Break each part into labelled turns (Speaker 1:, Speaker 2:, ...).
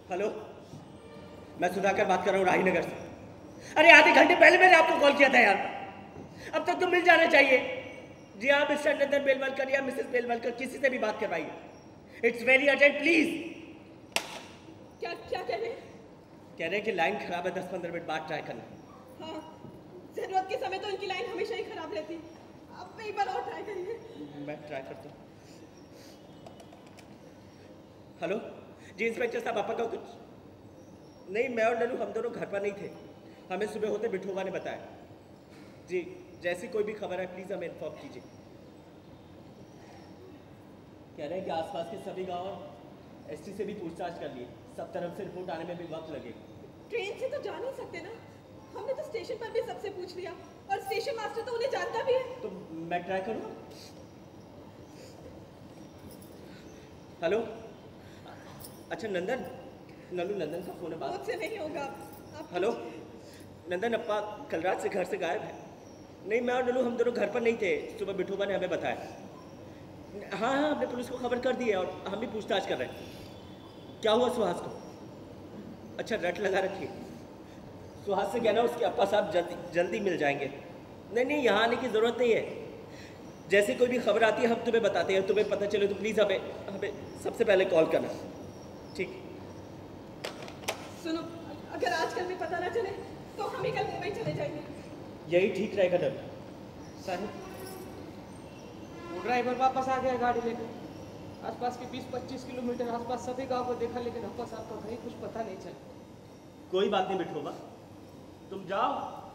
Speaker 1: Hello, मैं सुधाकर बात कर रहा हूँ राहीनगर से। अरे आधे घंटे पहले मैंने आपको कॉल किया था यार, अब तक तो मिल जाना चाहिए। जी हाँ, मिस्टर नंदन बेलवलकर या मिसेस बेलवलकर, किसी से भी बात करवाइए। It's very urgent please.
Speaker 2: क्या क्या कह रहे हैं?
Speaker 1: कह रहे हैं कि लाइन खराब है, 10-15 मिनट बाद ट्राई करना।
Speaker 2: हाँ, जरूरत के समय तो उनकी लाइन हमेशा ही खराब रहती है। अब एक बार और ट्राई करिए।
Speaker 1: मैं ट्राई करता हूँ। हेलो जी इंस्पेक्टर साहब, आपका कुछ नहीं, मैं और नलू हम दोनों घर पर नहीं थे। हमें सुबह होते बिठोबा ने बताया। जी जैसी कोई भी खबर है प्लीज़ हमें इन्फॉर्म कीजिए। कह रहे हैं कि आसपास के सभी गांव एसटी से भी पूछताछ कर लिए, सब तरफ से रिपोर्ट आने में भी वक्त लगेगा।
Speaker 2: ट्रेन से तो जा नहीं सकते ना, हमने तो स्टेशन पर भी सबसे पूछ लिया और स्टेशन मास्टर तो उन्हें जानता भी है।
Speaker 1: तो मैं ट्राई करूँ? हेलो, अच्छा नंदन, नलू नंदन का फोन है, बात
Speaker 2: मुझसे नहीं होगा।
Speaker 1: हेलो नंदन, अप्पा कल रात से घर से गायब है। नहीं, मैं और नलू हम दोनों घर पर नहीं थे, सुबह बिठोबा ने हमें बताया। हाँ हाँ, हमने पुलिस को खबर कर दी है और हम भी पूछताछ कर रहे हैं। क्या हुआ सुहास को? अच्छा रट लगा रखिए। सुहास से कहना उसके अप्पा साहब जल्दी मिल जाएंगे। नहीं नहीं, यहाँ आने की ज़रूरत नहीं है। जैसे कोई भी खबर आती है हम तुम्हें बताते हैं, तुम्हें पता चले तो प्लीज़ हमें सबसे पहले कॉल करना, ठीक?
Speaker 2: सुनो, अगर आजकल में पता ना चले तो हम ही कल मुंबई चले जाएंगे।
Speaker 1: यही ठीक रहेगा डर।
Speaker 3: साहब, वो ड्राइवर वापस आ गया गाड़ी लेकर। आसपास के 20-25 किलोमीटर आसपास सभी गांव को देखा, लेकिन अप्पा साहब का कहीं कुछ पता नहीं चला।
Speaker 1: कोई बात नहीं बिठोबा, तुम जाओ।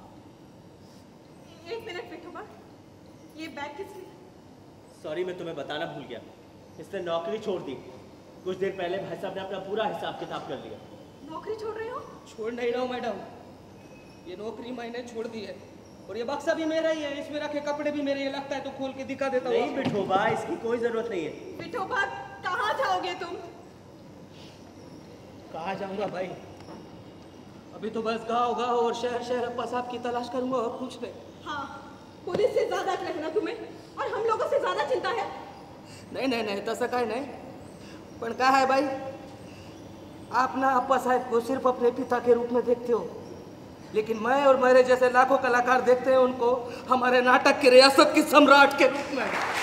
Speaker 2: एक मिनट बिठोबा, ये बैग किस लिए?
Speaker 1: सॉरी, मैं तुम्हें बताना भूल गया, इसने नौकरी छोड़ दी। कुछ देर पहले भाई साहब ने अपना पूरा हिसाब किताब कर लिया।
Speaker 2: नौकरी छोड़ रहे हो?
Speaker 3: छोड़ नहीं रहा हूँ मैडम, ये नौकरी मैंने छोड़ दी है और ये बक्सा भी मेरा ही है, इसमें रखे कपड़े भी मेरे। ये लगता है तो खोल के दिखा देता हूँ।
Speaker 1: नहीं बिठोबा, इसकी कोई जरूरत नहीं है।
Speaker 2: बिठोबा, कहाँ जाओगे तुम?
Speaker 3: कहाँ जाऊँगा भाई, अभी तो बस गाँव और शहर शहर अप्पा साहब की तलाश करूँगा और कुछ नहीं।
Speaker 2: हाँ, पुलिस से ज्यादा रखना तुम्हें और हम लोगों से ज्यादा चिंता है।
Speaker 3: नहीं नहीं नहीं, तसं काय नहीं, पण क्या है भाई, आप ना अप्पा साहब को सिर्फ अपने पिता के रूप में देखते हो, लेकिन मैं और मेरे जैसे लाखों कलाकार देखते हैं उनको हमारे नाटक के रियासत की सम्राट के रूप में।